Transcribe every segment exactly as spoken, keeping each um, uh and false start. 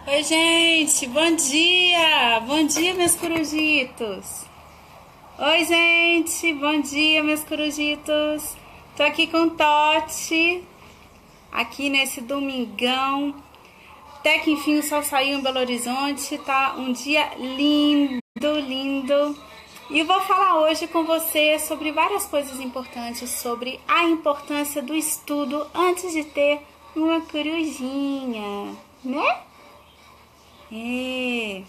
Oi, gente, bom dia! Bom dia, meus corujitos! Oi, gente, bom dia, meus corujitos! Tô aqui com o Totti, aqui nesse domingão. Até que enfim o sol saiu em Belo Horizonte, tá um dia lindo, lindo. E eu vou falar hoje com você sobre várias coisas importantes, sobre a importância do estudo antes de ter uma corujinha, né? É.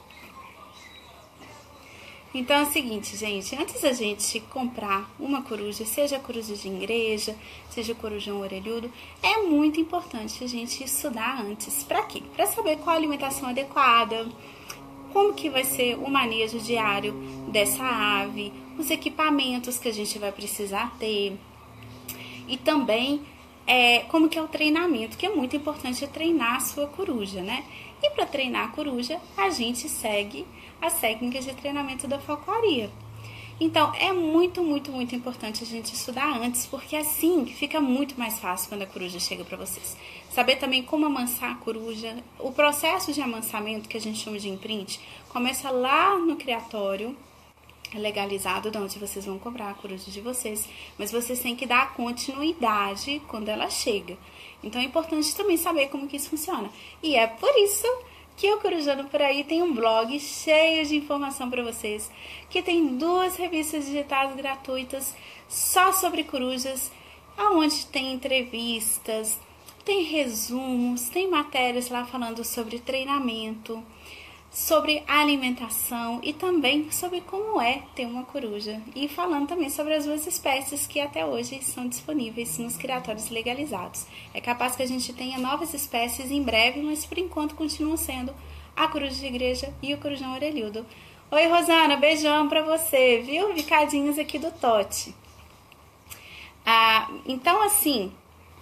Então é o seguinte, gente, antes da gente comprar uma coruja, seja a coruja de igreja, seja o corujão orelhudo, é muito importante a gente estudar antes. Para quê? Para saber qual a alimentação adequada, como que vai ser o manejo diário dessa ave, os equipamentos que a gente vai precisar ter e também é, como que é o treinamento, que é muito importante treinar a sua coruja, né? E para treinar a coruja, a gente segue as técnicas de treinamento da falcoaria. Então, é muito, muito, muito importante a gente estudar antes, porque assim fica muito mais fácil quando a coruja chega para vocês. Saber também como amansar a coruja. O processo de amansamento, que a gente chama de imprint, começa lá no criatório, legalizado, de onde vocês vão comprar a coruja de vocês, mas vocês têm que dar continuidade quando ela chega. Então é importante também saber como que isso funciona. E é por isso que o Corujando Por Aí tem um blog cheio de informação para vocês, que tem duas revistas digitais gratuitas só sobre corujas, onde tem entrevistas, tem resumos, tem matérias lá falando sobre treinamento, sobre alimentação e também sobre como é ter uma coruja. E falando também sobre as duas espécies que até hoje estão disponíveis nos criatórios legalizados. É capaz que a gente tenha novas espécies em breve, mas por enquanto continuam sendo a coruja de igreja e o corujão orelhudo. Oi, Rosana, beijão pra você, viu? Vicadinhos aqui do Totti. Ah, então, assim,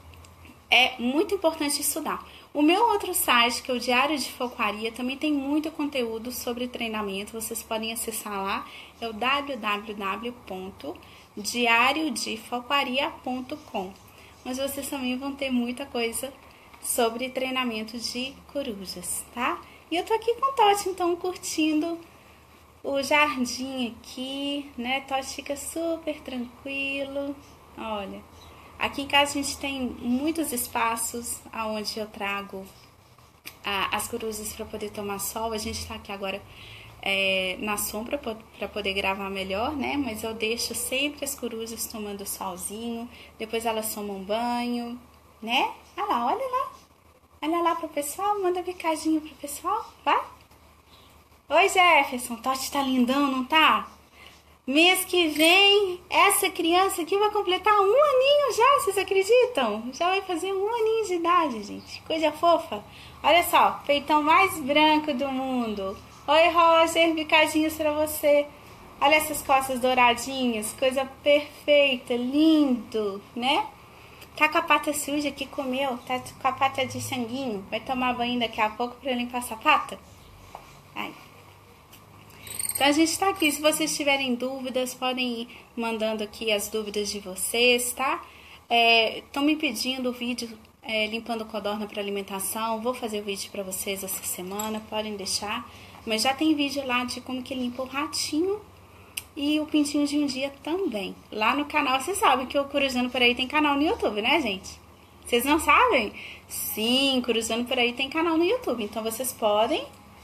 é muito importante estudar. O meu outro site, que é o Diário de Falcoaria, também tem muito conteúdo sobre treinamento. Vocês podem acessar lá, é o w w w ponto diário de falcoaria ponto com. Mas vocês também vão ter muita coisa sobre treinamento de corujas, tá? E eu tô aqui com o Totti, então, curtindo o jardim aqui, né? Totti fica super tranquilo, olha. Aqui em casa a gente tem muitos espaços onde eu trago ah, as corujas para poder tomar sol. A gente está aqui agora é, na sombra para poder gravar melhor, né? Mas eu deixo sempre as corujas tomando solzinho. Depois elas tomam banho, né? Olha lá, olha lá. Olha lá pro pessoal, manda um bicadinho pro pessoal, vai. Oi, Jefferson, Totti tá lindão, não tá? Mês que vem, essa criança aqui vai completar um aninho já, vocês acreditam? Já vai fazer um aninho de idade, gente. Coisa fofa. Olha só, peitão mais branco do mundo. Oi, Roger, bicadinhos pra você. Olha essas costas douradinhas, coisa perfeita, lindo, né? Tá com a pata suja que comeu, tá com a pata de sanguinho. Vai tomar banho daqui a pouco pra limpar essa pata? Ai. Então a gente tá aqui, se vocês tiverem dúvidas, podem ir mandando aqui as dúvidas de vocês, tá? Estão é, me pedindo o vídeo é, limpando codorna para alimentação, vou fazer o vídeo para vocês essa semana, podem deixar. Mas já tem vídeo lá de como que limpa o ratinho e o pintinho de um dia também. Lá no canal, vocês sabem que o Corujando Por Aí tem canal no YouTube, né, gente? Vocês não sabem? Sim, Corujando Por Aí tem canal no YouTube, então vocês podem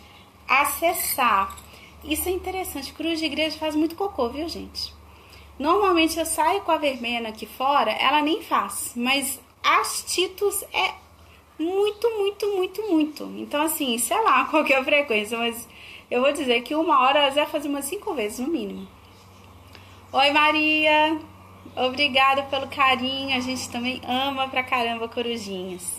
acessar. Isso é interessante, coruja de igreja faz muito cocô, viu, gente? Normalmente eu saio com a vermelha aqui fora, ela nem faz, mas as Titus é muito, muito, muito, muito. Então, assim, sei lá qual que é a frequência, mas eu vou dizer que uma hora elas vai fazer umas cinco vezes, no mínimo. Oi, Maria! Obrigada pelo carinho, a gente também ama pra caramba corujinhas.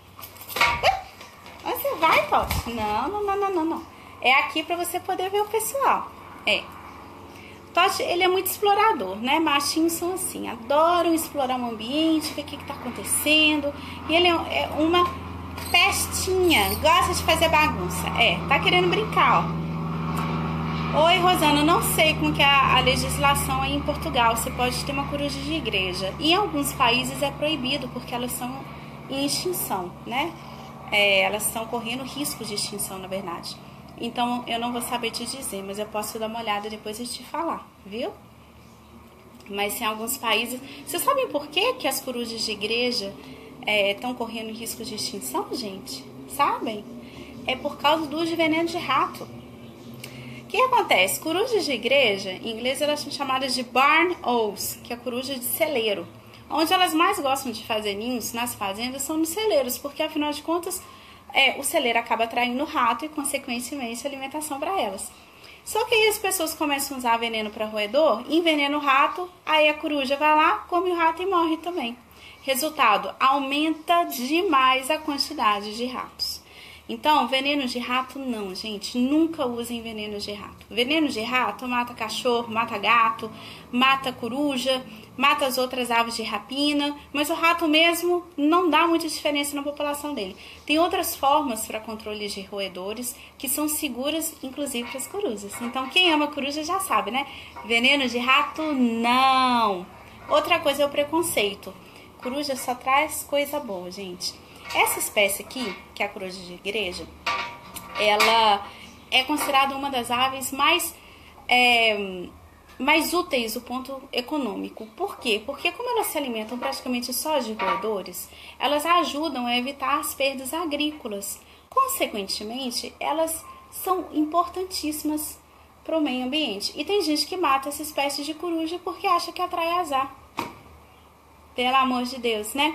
Você vai, Totti? Não, não, não, não, não, não. É aqui para você poder ver o pessoal. É. Totti, ele é muito explorador, né? Machinhos são assim, adoram explorar o ambiente, ver o que que tá acontecendo. E ele é uma pestinha, gosta de fazer bagunça. É, tá querendo brincar, ó. Oi, Rosana, não sei como que é a, a legislação aí em Portugal. Você pode ter uma coruja de igreja. Em alguns países é proibido, porque elas são em extinção, né? é, elas estão correndo risco de extinção, na verdade. Então, eu não vou saber te dizer, mas eu posso dar uma olhada depois e te falar, viu? Mas em alguns países... Vocês sabem por que, que as corujas de igreja estão é, correndo risco de extinção, gente? Sabem? É por causa do uso de veneno de rato. O que acontece? Corujas de igreja, em inglês elas são chamadas de barn owls, que é a coruja de celeiro. Onde elas mais gostam de fazer ninhos nas fazendas são nos celeiros, porque afinal de contas é, o celeiro acaba atraindo rato e consequentemente alimentação para elas. Só que aí as pessoas começam a usar veneno para roedor, envenena o rato, aí a coruja vai lá, come o rato e morre também. Resultado, aumenta demais a quantidade de ratos. Então, veneno de rato não, gente. Nunca usem veneno de rato. Veneno de rato mata cachorro, mata gato, mata coruja, mata as outras aves de rapina, mas o rato mesmo não dá muita diferença na população dele. Tem outras formas para controle de roedores que são seguras, inclusive para as corujas. Então, quem ama coruja já sabe, né? Veneno de rato, não. Outra coisa é o preconceito. Coruja só traz coisa boa, gente. Essa espécie aqui, que é a coruja de igreja, ela é considerada uma das aves mais, é, mais úteis do ponto econômico. Por quê? Porque como elas se alimentam praticamente só de roedores, elas ajudam a evitar as perdas agrícolas. Consequentemente, elas são importantíssimas para o meio ambiente. E tem gente que mata essa espécie de coruja porque acha que atrai azar. Pelo amor de Deus, né?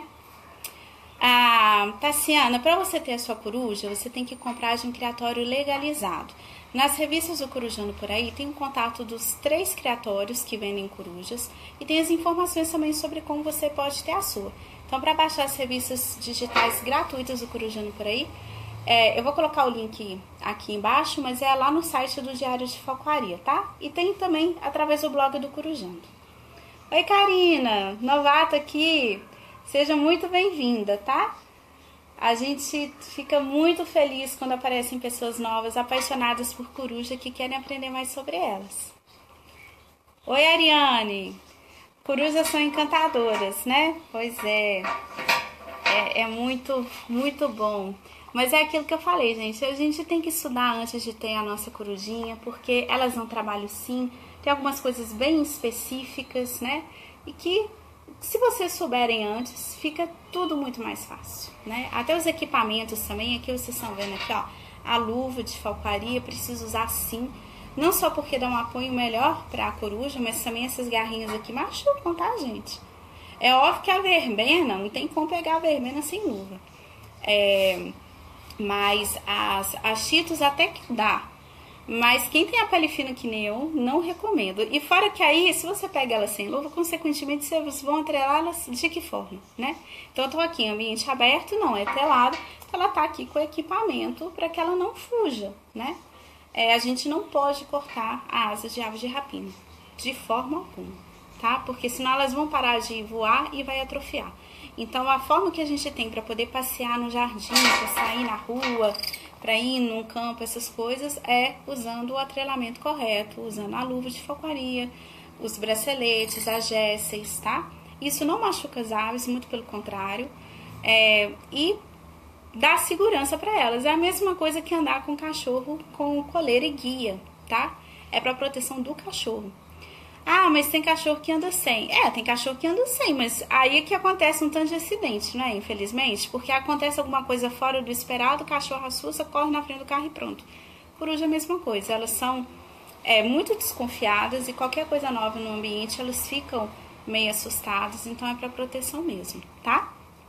Ah, Tassiana, para você ter a sua coruja, você tem que comprar de um criatório legalizado. Nas revistas do Corujando por aí, tem um contato dos três criatórios que vendem corujas e tem as informações também sobre como você pode ter a sua. Então, para baixar as revistas digitais gratuitas do Corujando por aí, é, eu vou colocar o link aqui embaixo, mas é lá no site do Diário de Falcoaria, tá? E tem também através do blog do Corujando. Oi, Karina, novata aqui. Seja muito bem-vinda, tá? A gente fica muito feliz quando aparecem pessoas novas, apaixonadas por coruja, que querem aprender mais sobre elas. Oi, Ariane. Corujas são encantadoras, né? Pois é. É, é muito, muito bom. Mas é aquilo que eu falei, gente. A gente tem que estudar antes de ter a nossa corujinha, porque elas dão trabalho sim. Tem algumas coisas bem específicas, né? E que... se vocês souberem antes, fica tudo muito mais fácil, né? Até os equipamentos também, aqui vocês estão vendo aqui, ó, a luva de falcaria, precisa usar sim, não só porque dá um apoio melhor para a coruja, mas também essas garrinhas aqui machucam, tá, gente? É óbvio que a verbena, não tem como pegar a verbena sem luva, é, mas as, as cheetos até que dá. Mas quem tem a pele fina que nem eu, não recomendo. E fora que aí, se você pega ela sem luva, consequentemente, vocês vão atrelá-las de que forma, né? Então, eu tô aqui em ambiente aberto, não é telado. Então, ela tá aqui com o equipamento para que ela não fuja, né? É, a gente não pode cortar a asa de aves de rapina, de forma alguma, tá? Porque senão elas vão parar de voar e vai atrofiar. Então, a forma que a gente tem para poder passear no jardim, para sair na rua... para ir num campo, essas coisas, é usando o atrelamento correto, usando a luva de falcaria, os braceletes, as gesseis, tá? Isso não machuca as aves, muito pelo contrário, é, e dá segurança para elas. É a mesma coisa que andar com o cachorro com coleira e guia, tá? É para proteção do cachorro. Ah, mas tem cachorro que anda sem. É, tem cachorro que anda sem, mas aí é que acontece um tanto de acidente, né? Infelizmente, porque acontece alguma coisa fora do esperado, o cachorro assusta, corre na frente do carro e pronto. Coruja é a mesma coisa, elas são é, muito desconfiadas e qualquer coisa nova no ambiente, elas ficam meio assustadas, então é para proteção mesmo, tá?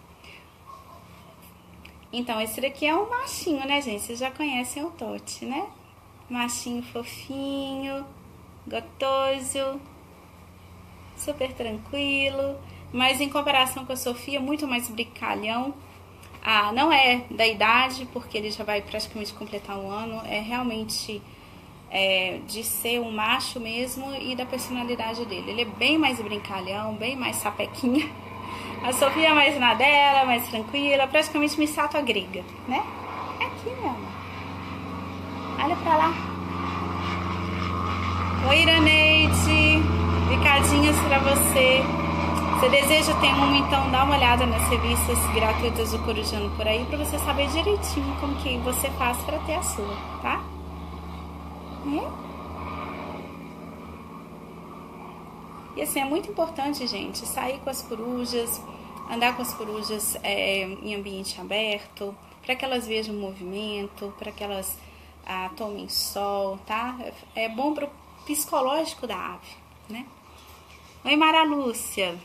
Então, esse daqui é um machinho, né, gente? Vocês já conhecem o Totti, né? Machinho fofinho... gostoso, super tranquilo, mas em comparação com a Sofia, muito mais brincalhão. Ah, não é da idade, porque ele já vai praticamente completar um ano, é realmente é, de ser um macho mesmo e da personalidade dele. Ele é bem mais brincalhão, bem mais sapequinha. A Sofia é mais na dela, mais tranquila, praticamente uma estátua grega, né? É aqui, meu amor. Olha pra lá. Oi, Iraneide, picadinhas pra você. Se deseja ter uma, então dá uma olhada nas revistas gratuitas do Corujano por aí para você saber direitinho como que você faz para ter a sua, tá? É? E assim, é muito importante, gente, sair com as corujas, andar com as corujas é, em ambiente aberto, para que elas vejam movimento, para que elas ah, tomem sol, tá? É bom para o psicológico da ave, né? Oi, Mara Lúcia.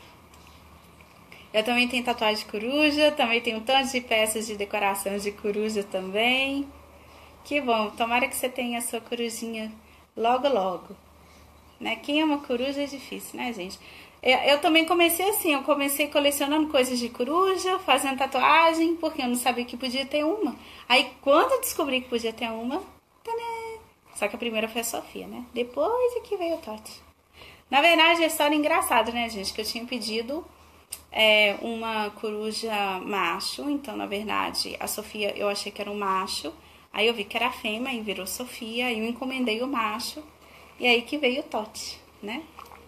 Eu também tenho tatuagem de coruja, também tenho um tanto de peças de decoração de coruja também. Que bom, tomara que você tenha a sua corujinha logo, logo. Né? Quem ama coruja é difícil, né, gente? Eu, eu também comecei assim, eu comecei colecionando coisas de coruja, fazendo tatuagem, porque eu não sabia que podia ter uma. Aí, quando eu descobri que podia ter uma, tadã! Só que a primeira foi a Sofia, né? Depois é que veio o Totti. Na verdade, é história engraçada, né, gente? Que eu tinha pedido é, uma coruja macho, então, na verdade, a Sofia eu achei que era um macho, aí eu vi que era fêmea e virou Sofia, aí eu encomendei o macho, e aí que veio o Totti, né?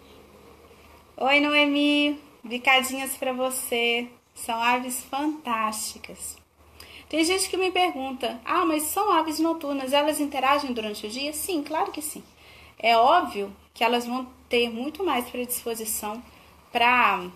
Oi, Noemi, bicadinhas pra você, são aves fantásticas. Tem gente que me pergunta, ah, mas são aves noturnas, elas interagem durante o dia? Sim, claro que sim. É óbvio que elas vão ter muito mais predisposição para,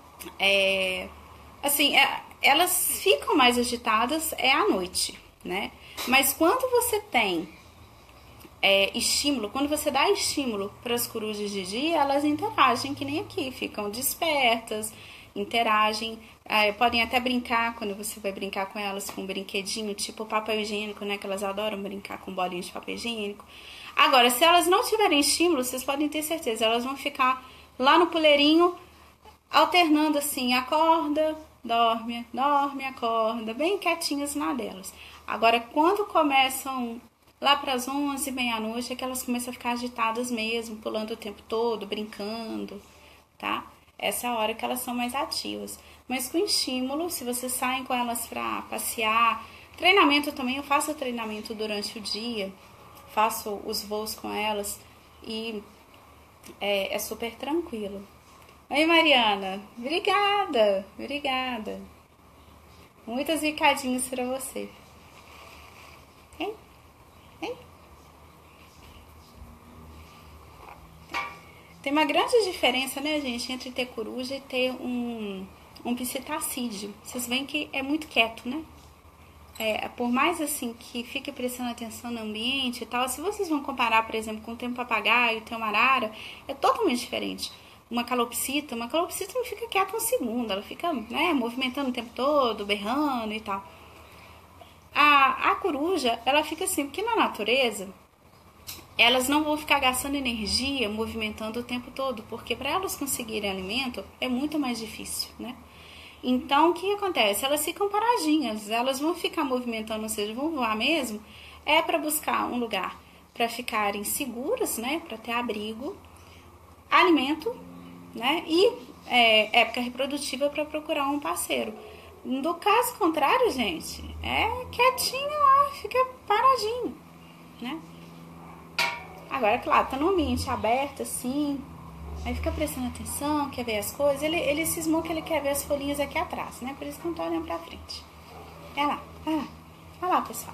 é, assim, é, elas ficam mais agitadas é à noite, né? Mas quando você tem é, estímulo, quando você dá estímulo para as corujas de dia, elas interagem que nem aqui, ficam despertas, interagem, é, podem até brincar quando você vai brincar com elas com um brinquedinho, tipo papel higiênico, né? Que elas adoram brincar com bolinhas de papel higiênico. Agora, se elas não tiverem estímulo, vocês podem ter certeza, elas vão ficar lá no puleirinho, alternando assim, acorda, dorme, dorme, acorda, bem quietinhas na delas. Agora, quando começam lá para as onze, meia-noite, é que elas começam a ficar agitadas mesmo, pulando o tempo todo, brincando, tá? Essa é a hora que elas são mais ativas. Mas com estímulo, se vocês saem com elas para passear, treinamento também, eu faço treinamento durante o dia, faço os voos com elas e é, é super tranquilo. Oi, Mariana, obrigada, obrigada. Muitas bicadinhas para você. Hein? Hein? Tem uma grande diferença, né, gente, entre ter coruja e ter um, um psitacídeo. Vocês veem que é muito quieto, né? É, por mais assim que fique prestando atenção no ambiente e tal, se vocês vão comparar, por exemplo, com o tem um papagaio, tem uma arara, é totalmente diferente. Uma calopsita, uma calopsita não fica quieta um segundo, ela fica, né, movimentando o tempo todo, berrando e tal. A, a coruja, ela fica assim, porque na natureza, elas não vão ficar gastando energia, movimentando o tempo todo, porque para elas conseguirem alimento é muito mais difícil, né? Então, o que acontece? Elas ficam paradinhas, elas vão ficar movimentando, ou seja, vão voar mesmo, é para buscar um lugar para ficarem seguras, né, para ter abrigo, alimento, né, e é, época reprodutiva para procurar um parceiro. No caso contrário, gente, é quietinho lá, fica paradinho, né? Agora, claro, tá no ambiente aberto, assim, aí fica prestando atenção, quer ver as coisas. Ele, ele cismou que ele quer ver as folhinhas aqui atrás, né? Por isso que não tô olhando pra frente. É lá, vai lá. Vai lá, pessoal.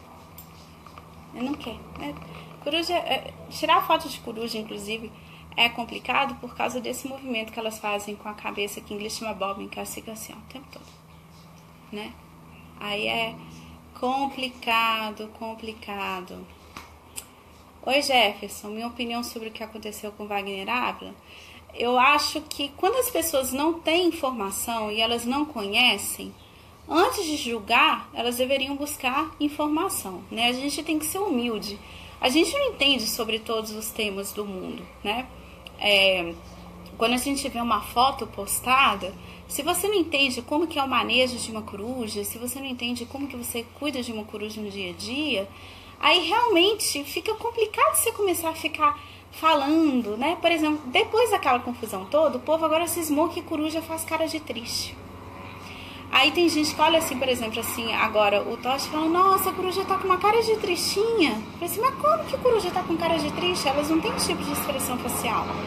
Ele não quer, né? Coruja, é, tirar foto de coruja, inclusive, é complicado por causa desse movimento que elas fazem com a cabeça, que em inglês chama bobbing, que elas ficam assim, ó, o tempo todo, né? Aí é complicado, complicado. Oi, Jefferson, minha opinião sobre o que aconteceu com Wagner Ávila. Eu acho que quando as pessoas não têm informação e elas não conhecem, antes de julgar, elas deveriam buscar informação, né? A gente tem que ser humilde. A gente não entende sobre todos os temas do mundo, né? É, quando a gente vê uma foto postada, se você não entende como que é o manejo de uma coruja, se você não entende como que você cuida de uma coruja no dia a dia, aí realmente fica complicado você começar a ficar falando, né? Por exemplo, depois daquela confusão toda, o povo agora cismou que coruja faz cara de triste. Aí tem gente que olha assim, por exemplo, assim, agora o Totti fala, nossa, a coruja tá com uma cara de tristinha. Eu falei assim, mas como que a coruja tá com cara de triste? Elas não têm esse tipo de expressão facial.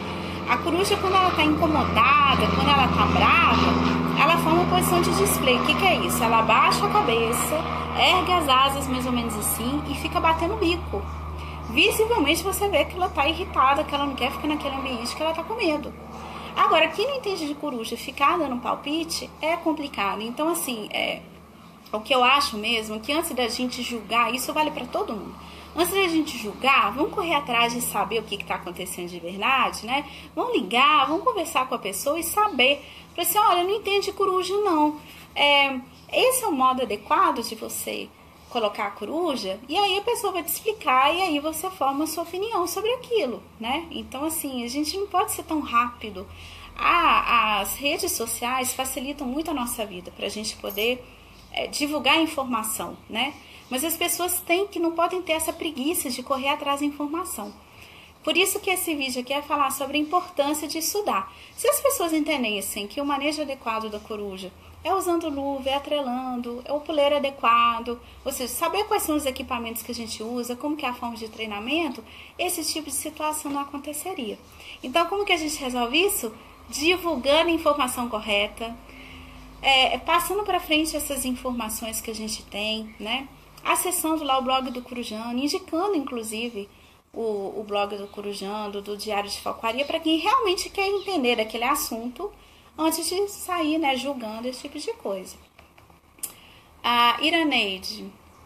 A coruja, quando ela está incomodada, quando ela está brava, ela forma uma posição de display. O que, que é isso? Ela abaixa a cabeça, ergue as asas mais ou menos assim e fica batendo o bico. Visivelmente você vê que ela está irritada, que ela não quer ficar naquele ambiente, que ela está com medo. Agora, quem não entende de coruja, ficar dando palpite é complicado. Então, assim, é, o que eu acho mesmo é que antes da gente julgar, isso vale para todo mundo. Antes da gente julgar, vamos correr atrás de saber o que está acontecendo de verdade, né? Vamos ligar, vamos conversar com a pessoa e saber. Para assim, olha, eu não entendo de coruja, não. É, esse é o modo adequado de você colocar a coruja, e aí a pessoa vai te explicar, e aí você forma a sua opinião sobre aquilo, né? Então, assim, a gente não pode ser tão rápido. Ah, as redes sociais facilitam muito a nossa vida, para a gente poder é, divulgar informação, né? Mas as pessoas têm que, não podem ter essa preguiça de correr atrás da informação. Por isso que esse vídeo aqui é falar sobre a importância de estudar. Se as pessoas entendessem que o manejo adequado da coruja é usando luva, é atrelando, é o puleiro adequado, ou seja, saber quais são os equipamentos que a gente usa, como que é a forma de treinamento, esse tipo de situação não aconteceria. Então, como que a gente resolve isso? Divulgando a informação correta, é, passando para frente essas informações que a gente tem, né? Acessando lá o blog do Corujano, indicando, inclusive, o, o blog do Corujano, do Diário de Falcoaria, para quem realmente quer entender aquele assunto, antes de sair, né, julgando esse tipo de coisa. A Iraneide.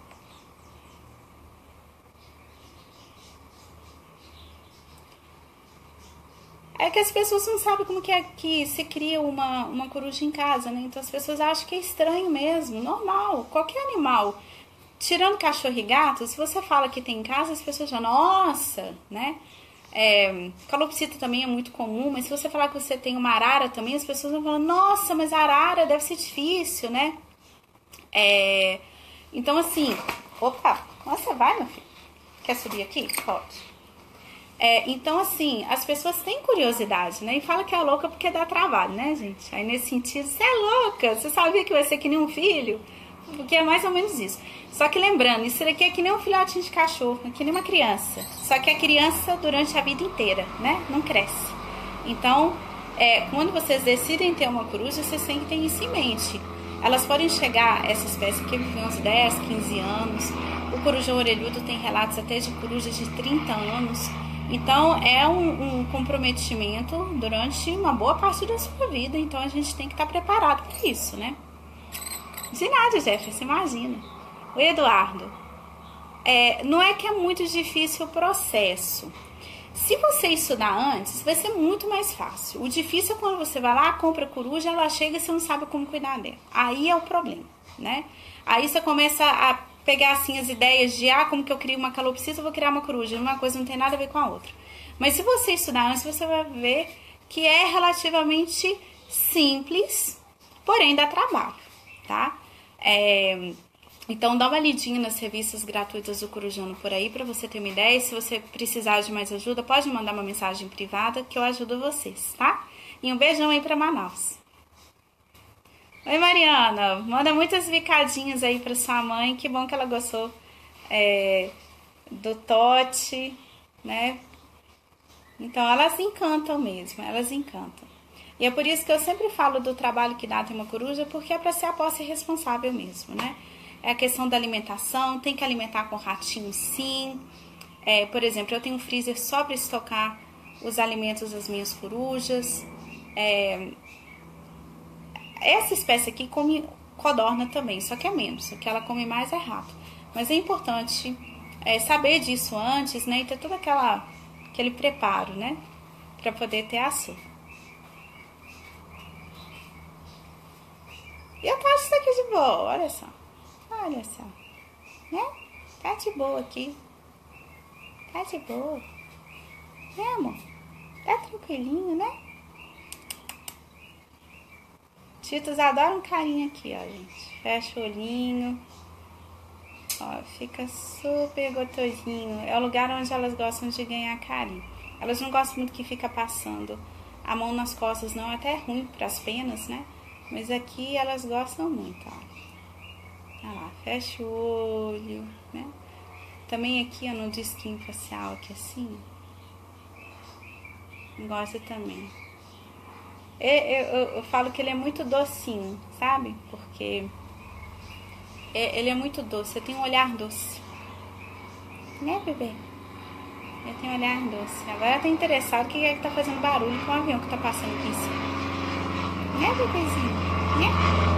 É que as pessoas não sabem como que é que se cria uma, uma coruja em casa, né? Então as pessoas acham que é estranho mesmo, normal, qualquer animal. Tirando cachorro e gato, se você fala que tem em casa, as pessoas já, nossa, né? É, calopsita também é muito comum, mas se você falar que você tem uma arara também, as pessoas vão falar, nossa, mas a arara deve ser difícil, né? É, então, assim, opa, você vai, meu filho? Quer subir aqui? Pode. É, então, assim, as pessoas têm curiosidade, né? E fala que é louca porque dá trabalho, né, gente? Aí, nesse sentido, você é louca, você sabia que vai ser que nem um filho? Porque é mais ou menos isso. Só que lembrando, isso daqui é que nem um filhotinho de cachorro, é que nem uma criança. Só que a criança durante a vida inteira, né? Não cresce. Então, é, quando vocês decidem ter uma coruja, vocês têm que ter isso em mente. Elas podem chegar, essa espécie aqui, viver uns dez, quinze anos. O corujão orelhudo tem relatos até de corujas de trinta anos. Então, é um, um comprometimento durante uma boa parte da sua vida. Então, a gente tem que estar preparado para isso, né? De nada, Jefferson, imagina. O Eduardo, é, não é que é muito difícil o processo. Se você estudar antes, vai ser muito mais fácil. O difícil é quando você vai lá, compra a coruja, ela chega e você não sabe como cuidar dela. Aí é o problema, né? Aí você começa a pegar assim as ideias de, ah, como que eu crio uma calopsita, eu vou criar uma coruja. Uma coisa não tem nada a ver com a outra. Mas se você estudar antes, você vai ver que é relativamente simples, porém dá trabalho, tá? É, então dá uma lidinha nas revistas gratuitas do Corujano por aí para você ter uma ideia. Se você precisar de mais ajuda, pode mandar uma mensagem privada que eu ajudo vocês, tá? E um beijão aí para Manaus. Oi, Mariana, manda muitas bicadinhas aí para sua mãe, que bom que ela gostou é, do Tote, né? Então elas encantam mesmo, elas encantam. E é por isso que eu sempre falo do trabalho que dá ter uma coruja, porque é para ser a posse responsável mesmo, né? É a questão da alimentação, tem que alimentar com ratinho sim. É, por exemplo, eu tenho um freezer só para estocar os alimentos das minhas corujas. É, essa espécie aqui come codorna também, só que é menos. O que ela come mais é rato. Mas é importante é, saber disso antes, né? E ter todo aquela, aquele preparo, né? Para poder ter ação. E eu acho isso aqui de boa, olha só. Olha só. Né? Tá de boa aqui. Tá de boa. Né, amor? Tá tranquilinho, né? Titos adoram carinho aqui, ó, gente. Fecha o olhinho. Ó, fica super gostosinho. É o lugar onde elas gostam de ganhar carinho. Elas não gostam muito que fica passando a mão nas costas, não. É até ruim pras penas, né? Mas aqui elas gostam muito, ó. Olha lá, fecha o olho, né? Também aqui, ó, no disquinho facial, aqui assim. gosta também. Eu, eu, eu falo que ele é muito docinho, sabe? Porque ele é muito doce, ele tem um olhar doce. Né, bebê? Ele tem um olhar doce. Agora tá interessado o que é que tá fazendo barulho com o avião que tá passando aqui em cima. Né, bebezinho? Né?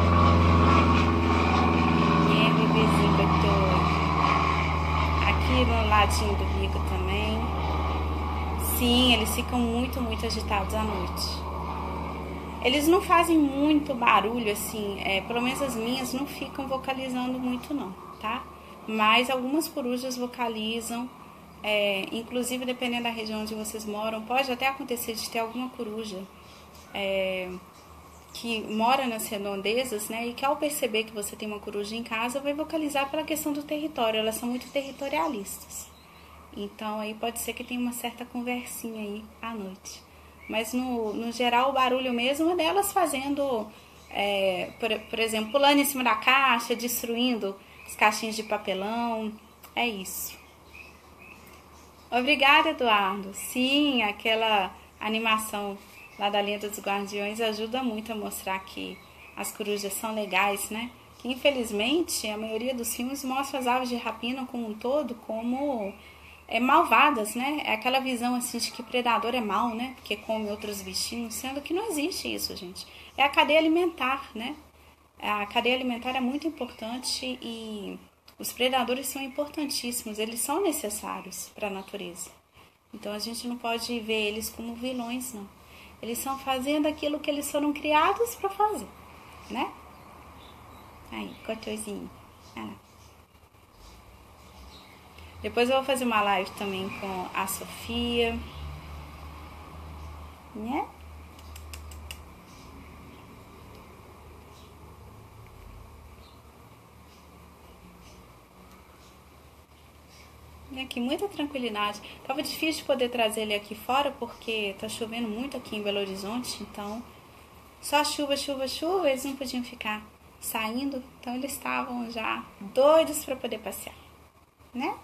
Né, bebezinho gostoso. Aqui no ladinho do bico também. Sim, eles ficam muito, muito agitados à noite. Eles não fazem muito barulho, assim, é, pelo menos as minhas não ficam vocalizando muito não, tá? Mas algumas corujas vocalizam, é, inclusive dependendo da região onde vocês moram, pode até acontecer de ter alguma coruja é, que mora nas redondezas, né? E que ao perceber que você tem uma coruja em casa, vai vocalizar pela questão do território, elas são muito territorialistas. Então aí pode ser que tenha uma certa conversinha aí à noite. Mas no, no geral o barulho mesmo é delas fazendo, é, por, por exemplo, pulando em cima da caixa, destruindo as caixinhas de papelão, é isso. Obrigada, Eduardo. Sim, aquela animação lá da Lenda dos Guardiões ajuda muito a mostrar que as corujas são legais, né? Que infelizmente a maioria dos filmes mostra as aves de rapina como um todo como... É, malvadas, né? É aquela visão assim de que predador é mau, né? Porque come outros bichinhos, sendo que não existe isso, gente. É a cadeia alimentar, né? A cadeia alimentar é muito importante e os predadores são importantíssimos, eles são necessários para a natureza. Então a gente não pode ver eles como vilões, não. Eles estão fazendo aquilo que eles foram criados para fazer, né? Aí, gostosinho. Ah. Depois eu vou fazer uma live também com a Sofia, né? E aqui, muita tranquilidade. Tava difícil de poder trazer ele aqui fora, porque tá chovendo muito aqui em Belo Horizonte, então só chuva, chuva, chuva, eles não podiam ficar saindo, então eles estavam já doidos para poder passear, né?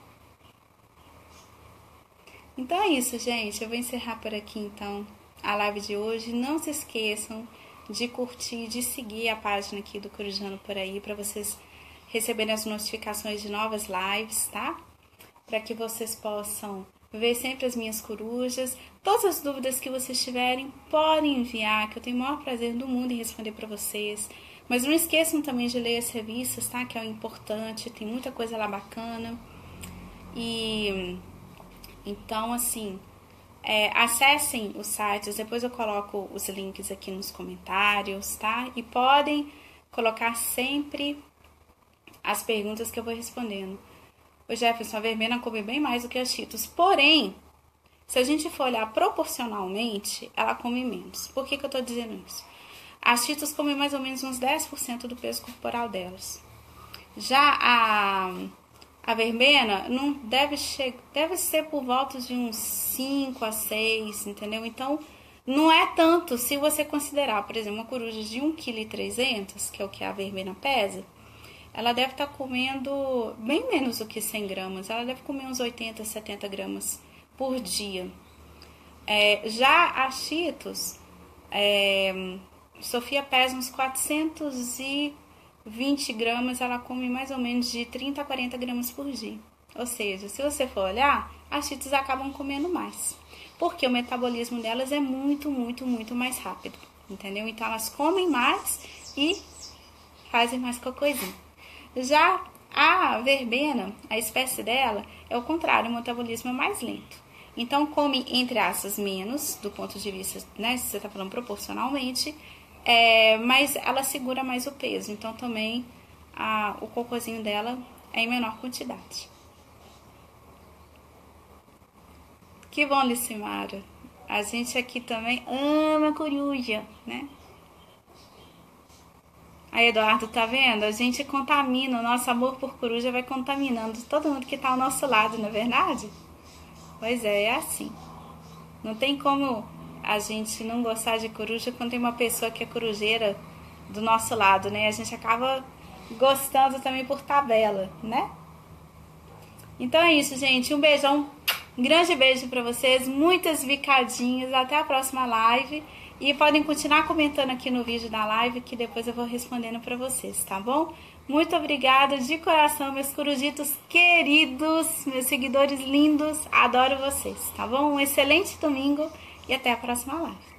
Então é isso, gente. Eu vou encerrar por aqui, então, a live de hoje. Não se esqueçam de curtir, de seguir a página aqui do Corujando por aí, para vocês receberem as notificações de novas lives, tá? Para que vocês possam ver sempre as minhas corujas. Todas as dúvidas que vocês tiverem, podem enviar, que eu tenho o maior prazer do mundo em responder para vocês. Mas não esqueçam também de ler as revistas, tá? Que é o importante, tem muita coisa lá bacana. E... Então, assim, é, acessem os sites, depois eu coloco os links aqui nos comentários, tá? E podem colocar sempre as perguntas que eu vou respondendo. O Jefferson, a vermelha come bem mais do que as Cheetos, porém, se a gente for olhar proporcionalmente, ela come menos. Por que que eu tô dizendo isso? As Cheetos comem mais ou menos uns dez por cento do peso corporal delas. Já a... A verbena não deve, che... deve ser por volta de uns cinco a seis, entendeu? Então, não é tanto se você considerar, por exemplo, uma coruja de um vírgula três quilos, que é o que a verbena pesa, ela deve estar comendo bem menos do que cem gramas. Ela deve comer uns oitenta, setenta gramas por dia. É, já a Cheetos, é, Sofia pesa uns quatrocentos e vinte gramas, ela come mais ou menos de trinta a quarenta gramas por dia. Ou seja, se você for olhar, as Cheetos acabam comendo mais. Porque o metabolismo delas é muito, muito, muito mais rápido. Entendeu? Então elas comem mais e fazem mais cocôzinho. Já a verbena, a espécie dela, é o contrário, o metabolismo é mais lento. Então come, entre aspas, menos, do ponto de vista, né, se você está falando proporcionalmente, É, mas ela segura mais o peso, então também a, o cocôzinho dela é em menor quantidade. Que bom, Licimara. A gente aqui também ama coruja, né? Aí, Eduardo, tá vendo? A gente contamina, o nosso amor por coruja vai contaminando todo mundo que tá ao nosso lado, não é verdade? Pois é, é assim. Não tem como a gente não gostar de coruja quando tem uma pessoa que é corujeira do nosso lado, né? A gente acaba gostando também por tabela, né? Então é isso, gente. Um beijão Um grande beijo para vocês, muitas bicadinhas, até a próxima live. E podem continuar comentando aqui no vídeo da live, que depois eu vou respondendo para vocês, tá bom? Muito obrigada de coração, meus corujitos queridos, meus seguidores lindos, adoro vocês, tá bom? Um excelente domingo e até a próxima live.